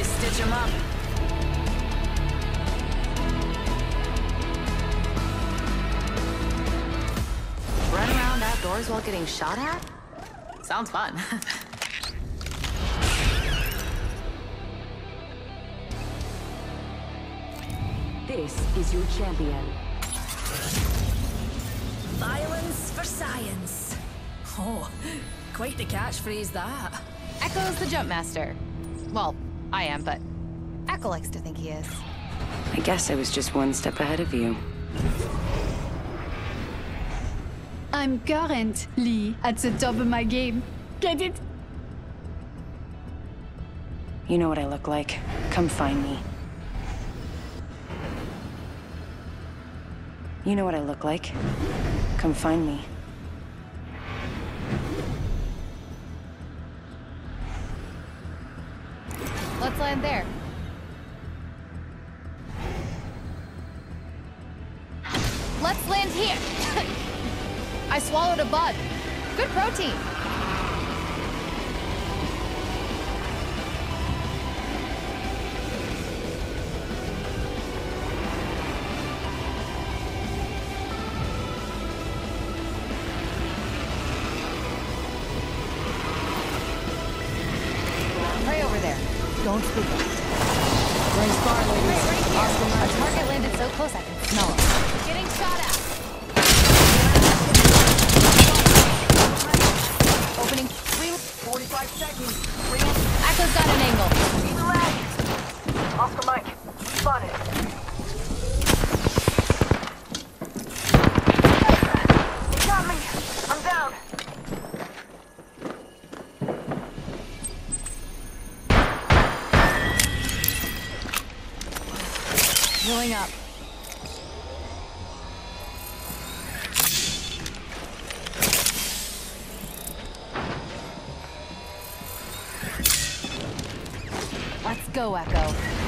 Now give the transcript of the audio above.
Really stitch him up. Run around outdoors while getting shot at? Sounds fun. This is your champion. Violence for science. Oh, quite the catchphrase that. Echo's the jump master. Well, I am, but Echo likes to think he is. I guess I was just one step ahead of you. I'm currently at the top of my game. Get it? You know what I look like. Come find me. You know what I look like. Come find me. Let's land there. Let's land here. I swallowed a bug. Good protein. Pray over there. Don't speak up. Raise bar, ladies. Our target landed so close I can smell it. Getting shot at. Opening 45 seconds. Echo's got an angle. Oscar Mike, spotted. He got me. I'm down. Healing up. Let's go, Echo.